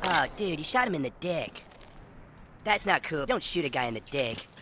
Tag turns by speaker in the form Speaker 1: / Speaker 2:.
Speaker 1: Oh, dude, you shot him in the dick. That's not cool. Don't shoot a guy in the dick.